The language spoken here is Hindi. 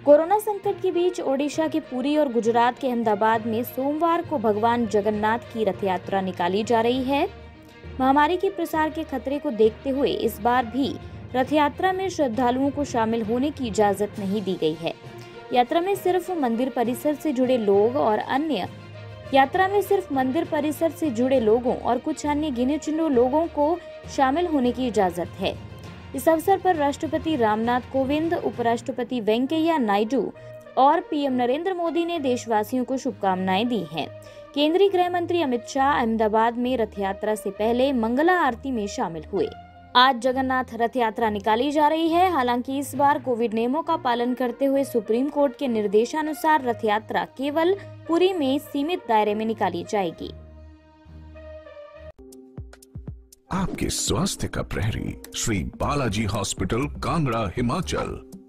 कोरोना संकट के बीच ओडिशा के पुरी और गुजरात के अहमदाबाद में सोमवार को भगवान जगन्नाथ की रथ यात्रा निकाली जा रही है। महामारी के प्रसार के खतरे को देखते हुए इस बार भी रथ यात्रा में श्रद्धालुओं को शामिल होने की इजाजत नहीं दी गई है। यात्रा में सिर्फ मंदिर परिसर से जुड़े लोगों और कुछ अन्य गिने चुने लोगों को शामिल होने की इजाजत है। इस अवसर पर राष्ट्रपति रामनाथ कोविंद, उपराष्ट्रपति वेंकैया नायडू और पीएम नरेंद्र मोदी ने देशवासियों को शुभकामनाएं दी हैं। केंद्रीय गृह मंत्री अमित शाह अहमदाबाद में रथ यात्रा से पहले मंगला आरती में शामिल हुए। आज जगन्नाथ रथ यात्रा निकाली जा रही है। हालांकि इस बार कोविड नियमों का पालन करते हुए सुप्रीम कोर्ट के निर्देशानुसार रथ यात्रा केवल पुरी में सीमित दायरे में निकाली जाएगी। आपके स्वास्थ्य का प्रहरी श्री बालाजी हॉस्पिटल, कांगड़ा, हिमाचल।